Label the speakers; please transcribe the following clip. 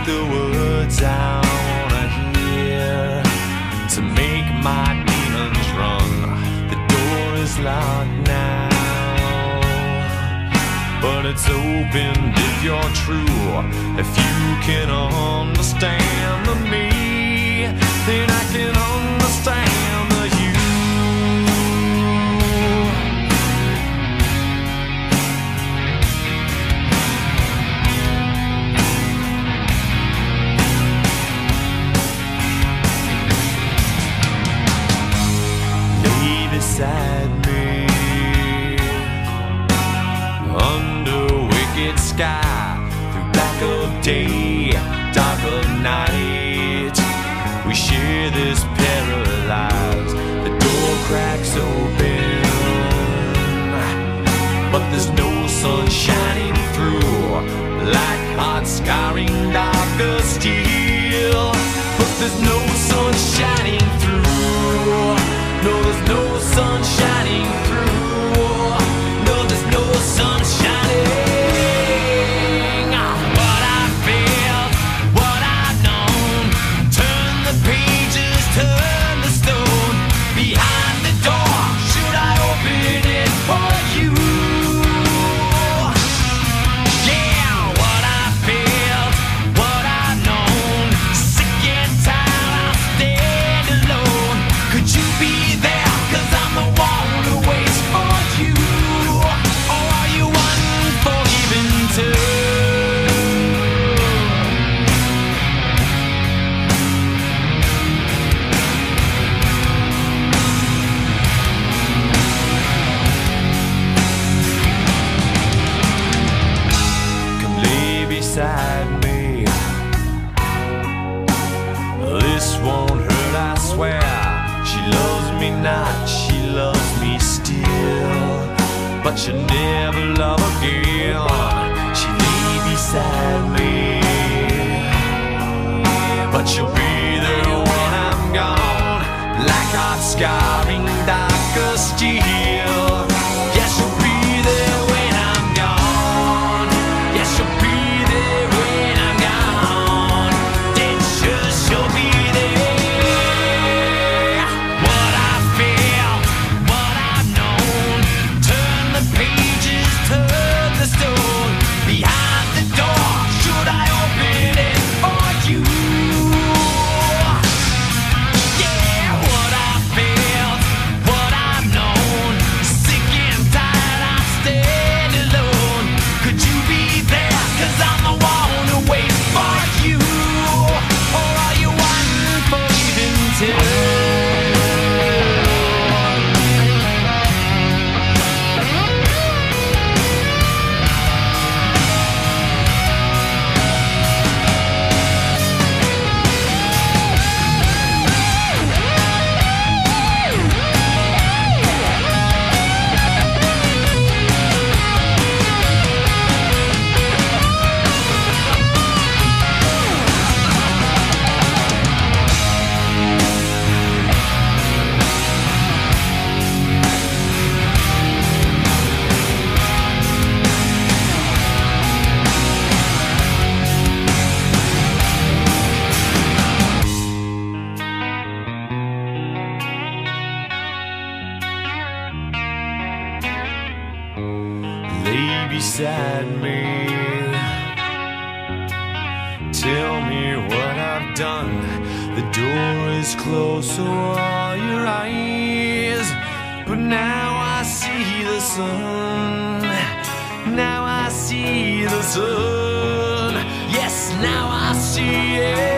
Speaker 1: the words I wanna hear to make my demons run. The door is locked now, but it's open if you're true. If you can understand the me, then I can understand the you. Lay beside me under wicked sky, through black of day, dark of night. We share this paralyzed. The door cracks open, but there's no sun shining through, like hot scarring darker steel. But there's no sun shining through. No, there's no sun shining through. No, there's no sun shining. What I felt, what I've known. Turn the pages, turn the stone. Behind the door, should I open it for you? Yeah, what I felt, what I've known. Sick and tired, I'll stand alone. Could you be there? 'Cause I'm the one who waits for you. Or are you unforgiven too? Come lay beside me. This won't hurt, I swear. She loves me not, she loves me still, but she'll never love again. She lay beside me, but she'll be there when I'm gone, like hot scarring darker steel. Yeah, she'll be there when I'm gone. Yeah, she'll be there when I'm gone. Then she'll be there. What I feel, what I've known. Turn the pages, turn the stone. Behind the door, should I open it for you? Yeah, what I felt, what I've known. Sick and tired, I stand alone. Could you be there? 'Cause I'm the one who waits for you. Or are you unforgiven too? Lay beside me. Tell me what I've done. The door is closed, so are your eyes. But now I see the sun. Now I see the sun. Yes, now I see it.